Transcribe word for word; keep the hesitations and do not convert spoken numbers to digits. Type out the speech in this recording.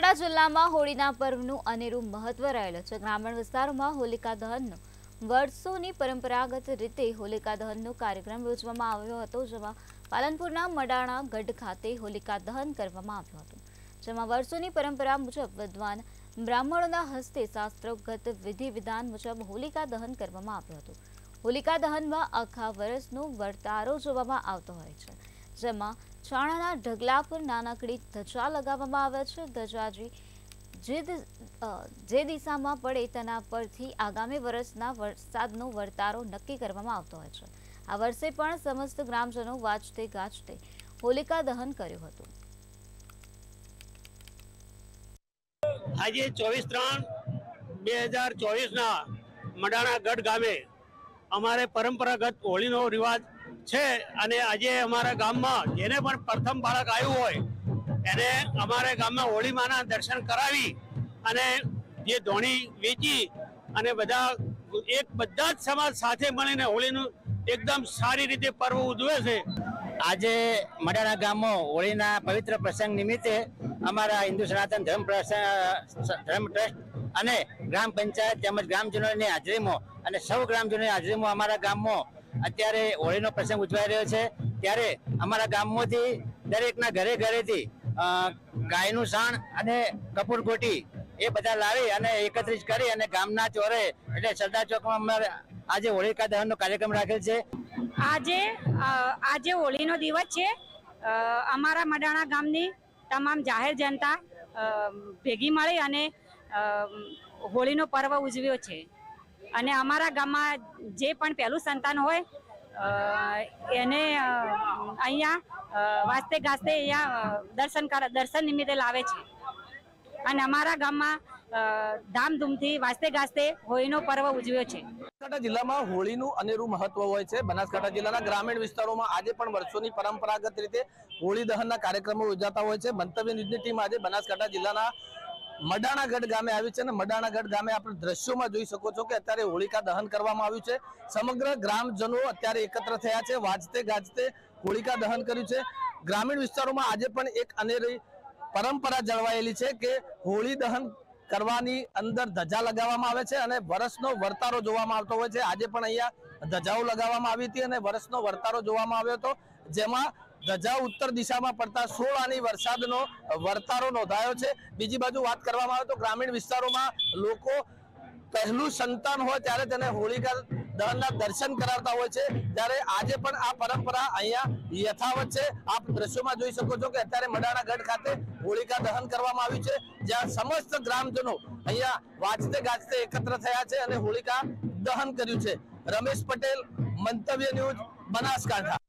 બનાસકાંઠા જિલ્લામાં હોળીના પર્વનું અનેરું મહત્વ રહેલું છે। ગ્રામીણ વિસ્તારોમાં હોલિકા દહનનો વર્ષોની પરંપરાગત રીતે હોલિકા દહનનો કાર્યક્રમ યોજવામાં આવ્યો હતો, જેમાં પાલનપુરના મડાણા ગઢ ખાતે હોલિકા દહન કરવામાં આવ્યું હતું, જેમાં વર્ષોની પરંપરા મુજબ વિદ્વાન બ્રાહ્મણોના હસ્તે શાસ્ત્રોક્ત વિધિ વિધાન મુજબ હોલિકા દહન કરવામાં આવ્યું હતું। હોલિકા દહનમાં આખા વર્ષનો વર્તારો જોવામાં આવતો હોય છે, જેમાં છાણાના ઢગલા પર નાનકડી ધજા લગાવવામાં આવે છે। ધજાજી જે દિશામાં પડે તેના પરથી આગામી વર્ષના વરસાદનો વર્તારો નક્કી કરવામાં આવતો હોય છે। આ વર્ષે પણ સમસ્ત ગ્રામજનો વાજતે ગાજતે હોલિકા દહન કર્યું હતું। આજે ચોવીસ ત્રણ બે હજાર ચોવીસ ના મડાણા ગઢ ગામે અમારે પરંપરાગત હોળીનો રિવાજ છે અને આજે અમારા ગામમાં જેને પણ પ્રથમ બાળક આવ્યું હોય એને અમારે ગામમાં હોળી માના દર્શન કરાવી અને જે ધોણી વેચી અને બધા એક બધા જ સમાજ સાથે મળીને હોળીનું એકદમ સારી રીતે પર્વ ઉજવે છે। આજે મડાણા ગામમાં હોળીના પવિત્ર પ્રસંગ નિમિત્તે અમારા હિન્દુ સનાતન ધર્મ ધર્મ ટ્રસ્ટ અને ગ્રામ પંચાયત તેમજ ગ્રામજનોની હાજરીમાં અને સૌ ગ્રામજનોની હાજરીમાં અમારા ગામમાં અત્યારે હોળીનો પ્રસંગ ઉજવાઈ રહ્યો છે। ત્યારે અમારા ગામમાંથી દરેકના ઘરે ઘરેથી ગાયનું સાણ અને કપૂર ગોટી એ બધા લાવી અને એકત્રિત કરી અને ગામના ચોરે એટલે સરદાર ચોકમાં અમારે આજે હોળિકા દહનનો કાર્યક્રમ રાખેલ છે। આજે આજે હોળીનો દિવસ છે। અમારા મડાણા ગામની તમામ જાહેર જનતા ભેગી મળી અને હોળીનો પર્વ ઉજવ્યો છે અને અમારા ગામમાં જે પણ પહેલું સંતાન હોય એને અહીંયા વાસ્તે ગાસ્તે અહીંયા દર્શન કર દર્શન નિમિત્તે લાવે છે અને અમારા ગામમાં ધામધૂમથી વાસ્તે ગાસ્તે હોળીનો પર્વ ઉજવ્યો છે। બનાસકાંઠા જિલ્લામાં હોળીનું અનેરું મહત્વ હોય છે। બનાસકાંઠા જિલ્લાના ગ્રામીણ વિસ્તારોમાં આજે પણ વર્ષોની પરંપરાગત રીતે હોળી દહનના કાર્યક્રમો યોજાતા હોય છે। મંતવ્ય ન્યૂઝની ટીમ આજે બનાસકાંઠા જિલ્લાના મડાણા ગઢ ગામે આવી છે અને મડાણા ગઢ ગામે આપણે દ્રશ્યોમાં જોઈ શકો છો કે અત્યારે હોળિકા દહન કરવામાં આવ્યું છે। સમગ્ર ગ્રામજનો અત્યારે એકત્ર થયા છે, વાજતે ગાજતે હોળિકા દહન કર્યું છે। ગ્રામીણ વિસ્તારોમાં આજે પણ એક અનેરી પરંપરા જળવાયેલી છે કે હોળી દહન કરવાની અંદર ધજા લગાવવામાં આવે છે અને વર્ષનો વર્તારો જોવામાં આવતો હોય છે। આજે પણ અહીંયા ધજાઓ લગાવવામાં આવી હતી અને વર્ષનો વર્તારો જોવામાં આવ્યો હતો, જેમાં ધજા ઉત્તર દિશામાં પડતા સોળ આની વરસાદનો વર્તારો નોંધાયો છે। બીજી બાજુ વાત કરવામાં આવે તો ગ્રામીણ વિસ્તારોમાં લોકો પહેલું સંતાન હોય ત્યારે તેને હોળિકા દહનના દર્શન કરાવતા હોય છે, ત્યારે આજે પણ આ પરંપરા અહીંયા યથાવત છે। આપ દ્રશ્યોમાં જોઈ શકો છો કે અત્યારે મડાણા ગઢ ખાતે હોળિકા દહન કરવામાં આવ્યું છે, જ્યાં સમસ્ત ગ્રામજનો અહીંયા વાજતે ગાજતે એકત્ર થયા છે અને હોળિકા દહન કર્યું છે। રમેશ પટેલ, મંતવ્ય ન્યૂઝ, બનાસકાંઠા।